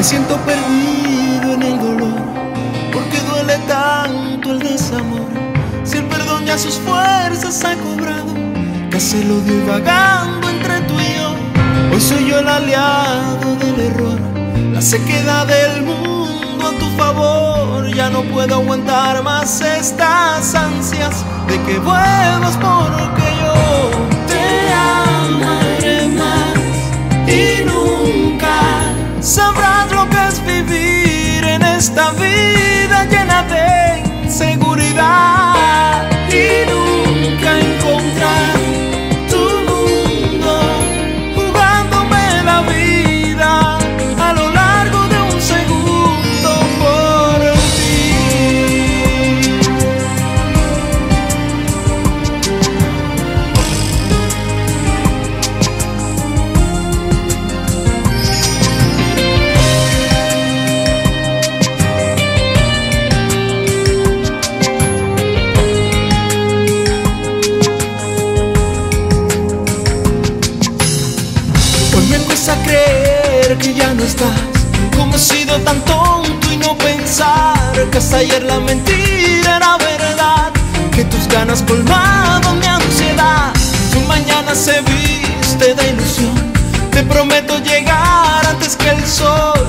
Me siento perdido en el dolor, porque duele tanto el desamor. Si el perdón ya sus fuerzas ha cobrado, que hace el odio vagando entre tú y yo. Hoy soy yo el aliado del error, la sequedad del mundo a tu favor. Ya no puedo aguantar más estas ansias de que vuelvas, porque yo te amaré más y nunca sabrás lo que es vivir en esta vida llena de inseguridad y nunca encontrar tu mundo jugándome la vida a lo largo de un segundo por ti. Hoy me cuesta creer que ya no estás. Cómo he sido tan tonto y no pensar que hasta ayer la mentira era verdad, que tus ganas colmaban mi ansiedad. Tu mañana se viste de ilusión, te prometo llegar antes que el sol.